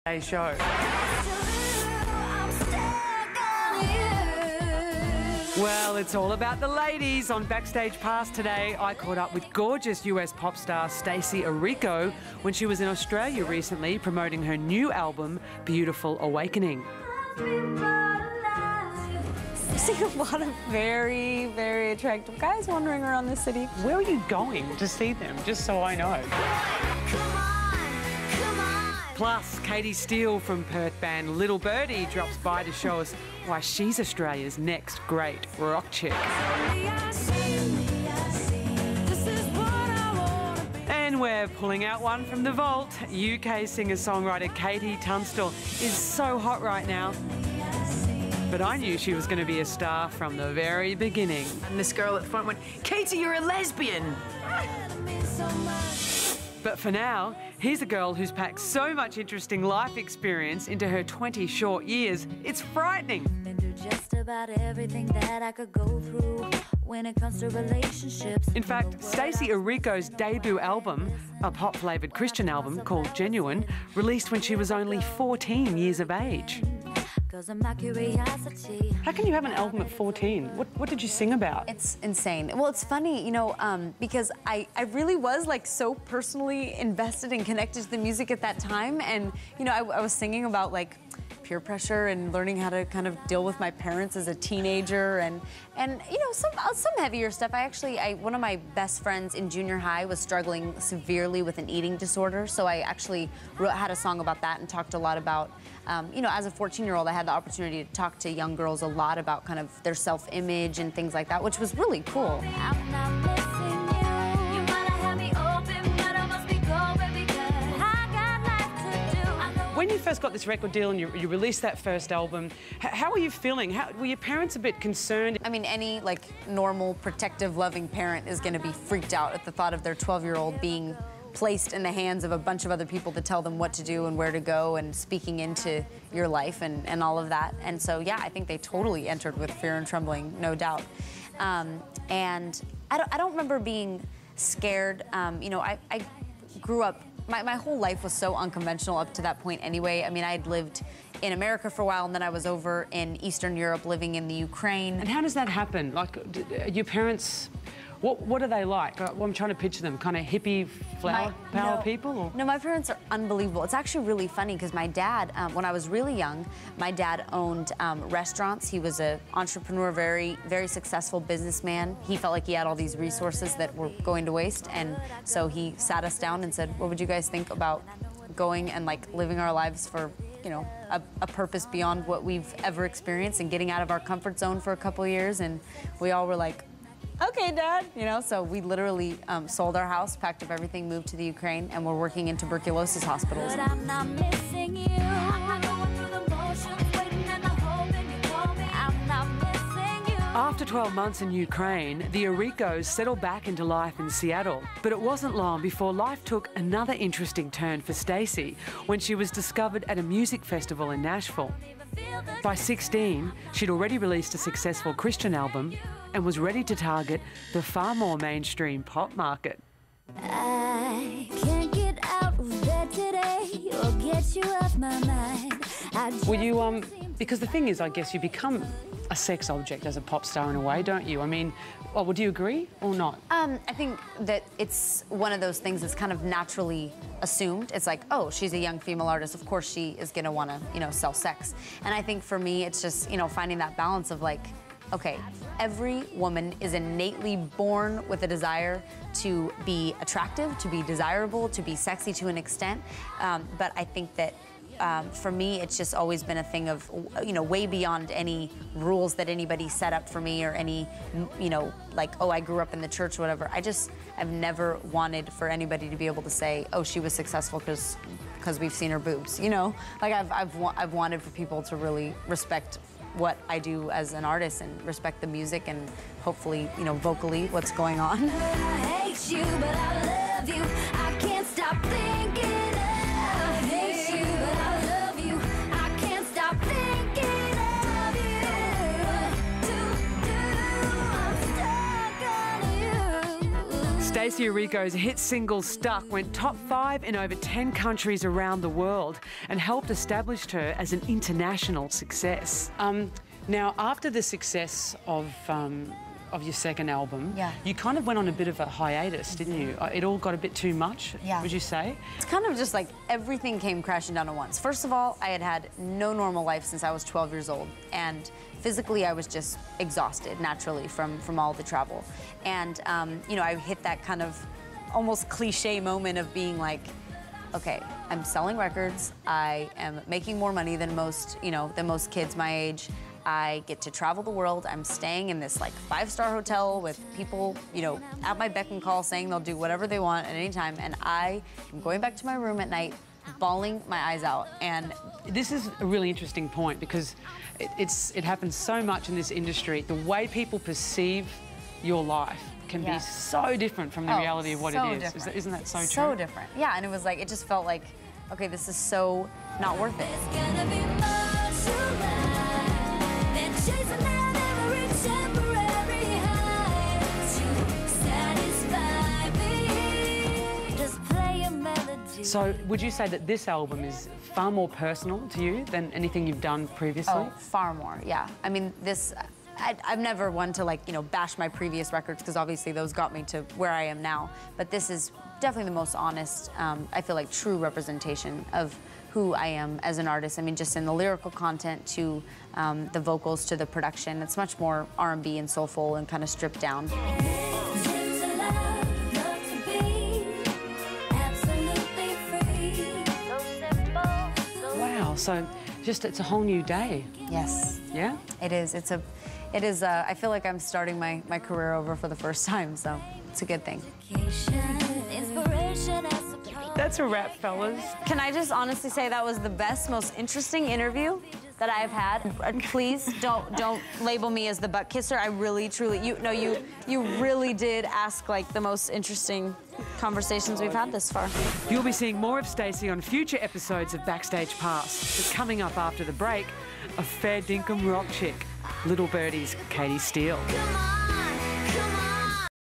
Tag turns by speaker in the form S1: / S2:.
S1: Today's show. Well, it's all about the ladies. On Backstage Pass today, I caught up with gorgeous US pop star Stacie Orrico when she was in Australia recently promoting her new album, Beautiful Awakening.
S2: I see a lot of very, very attractive guys wandering around the city.
S1: Where are you going to see them, just so I know? Plus, Katie Steele from Perth band Little Birdie drops by to show us why she's Australia's next great rock chick. And we're pulling out one from the vault. UK singer-songwriter Katie Tunstall is so hot right now. But I knew she was going to be a star from the very beginning.
S3: And this girl at the front went, "Katie, you're a lesbian!"
S1: But for now, here's a girl who's packed so much interesting life experience into her 20 short years, it's frightening.
S4: Been through just about everything that I could go through when it comes to relationships.
S1: In fact, Stacie Orrico's debut album, a pop-flavoured Christian album called Genuine, released when she was only 14 years of age. How can you have an album at 14? What did you sing about?
S2: It's insane. Well, it's funny, you know, because I really was like so personally invested and connected to the music at that time. And, you know, I was singing about like peer pressure and learning how to kind of deal with my parents as a teenager and you know, some heavier stuff. One of my best friends in junior high was struggling severely with an eating disorder. So I actually had a song about that and talked a lot about, you know, as a 14-year-old, I had the opportunity to talk to young girls a lot about kind of their self-image and things like that, which was really cool.
S4: I'm not missing you. You might have had me open, but I must be going because I got life to do. I know.
S1: When you first got this record deal and you released that first album, how were you feeling? Were your parents a bit concerned?
S2: I mean, any like normal, protective, loving parent is going to be freaked out at the thought of their 12-year-old being placed in the hands of a bunch of other people to tell them what to do and where to go and speaking into your life and all of that. And so, yeah, I think they totally entered with fear and trembling, no doubt. And I don't remember being scared. You know, I grew up, my whole life was so unconventional up to that point anyway. I mean, I'd lived in America for a while, and then I was over in Eastern Europe living in the Ukraine.
S1: And how does that happen? Like, your parents... What are they like? I'm trying to picture them, kind of hippie, flower power people? Or?
S2: No, my parents are unbelievable. It's actually really funny because my dad, when I was really young, my dad owned restaurants. He was an entrepreneur, very, very successful businessman. He felt like he had all these resources that were going to waste, and so he sat us down and said, what would you guys think about going and like living our lives for, you know, a purpose beyond what we've ever experienced and getting out of our comfort zone for a couple of years? And we all were like, okay, Dad, you know, so we literally sold our house, packed up everything, moved to the Ukraine, and we're working in tuberculosis hospitals.
S4: But I'm not missing you. I'm not going through the motions, waiting and hoping you call me. I'm not missing you.
S1: After 12 months in Ukraine, the Orricos settled back into life in Seattle. But it wasn't long before life took another interesting turn for Stacie when she was discovered at a music festival in Nashville. By 16, she'd already released a successful Christian album and was ready to target the far more mainstream pop market.
S4: I can't get out of bed today or get you off my mind.
S1: Were you, because the thing is, I guess you become a sex object as a pop star in a way, don't you? I mean, well, would you agree or not?
S2: I think that it's one of those things that's kind of naturally assumed. It's like, oh, she's a young female artist. Of course she is going to want to, you know, sell sex. And I think for me, it's just, you know, finding that balance of like, okay, every woman is innately born with a desire to be attractive, to be desirable, to be sexy to an extent. But I think that for me, it's just always been a thing of, you know, way beyond any rules that anybody set up for me or any, you know, like, oh, I grew up in the church or whatever. I've never wanted for anybody to be able to say, oh, she was successful because we've seen her boobs, you know? Like, I've wanted for people to really respect what I do as an artist and respect the music and hopefully, you know, vocally what's going on.
S4: I hate you, but I love you. I can't stop thinking of you. I hate you, but I love you. I can't stop thinking of you. I'm stuck on you.
S1: Stacie Orrico's hit single Stuck went top 5 in over 10 countries around the world and helped establish her as an international success. Now, after the success of your second album, you kind of went on a bit of a hiatus, didn't you? It all got a bit too much, would you say?
S2: It's kind of just like everything came crashing down at once. First of all, I had had no normal life since I was 12 years old, and physically I was just exhausted naturally from all the travel. And, you know, I hit that kind of almost cliche moment of being like, okay, I'm selling records, I am making more money than most, than most kids my age. I get to travel the world. I'm staying in this like 5-star hotel with people, at my beck and call saying they'll do whatever they want at any time. And I am going back to my room at night, bawling my eyes out. And
S1: this is a really interesting point because it happens so much in this industry. The way people perceive your life can be so different from the reality of what it is. Isn't that so true?
S2: So different. Yeah, and it was like, it just felt like, okay, this is so not worth it.
S1: So would you say that this album is far more personal to you than anything you've done previously?
S2: Oh, far more, yeah. I mean, I've never one to like, bash my previous records because obviously those got me to where I am now. But this is definitely the most honest, I feel like, true representation of who I am as an artist. I mean, just in the lyrical content to the vocals to the production. It's much more R&B and soulful and kind of stripped down.
S1: Wow, so it's a whole new day.
S2: Yes.
S1: Yeah?
S2: It is. I feel like I'm starting my career over for the first time, so it's a good thing.
S1: That's a wrap, fellas.
S2: Can I just honestly say that was the best, most interesting interview that I've had? Please don't label me as the butt kisser. I really, truly, you really did ask like the most interesting conversations we've had this far.
S1: You'll be seeing more of Stacie on future episodes of Backstage Pass. But coming up after the break, a fair dinkum rock chick, Little Birdie's Katie Steele.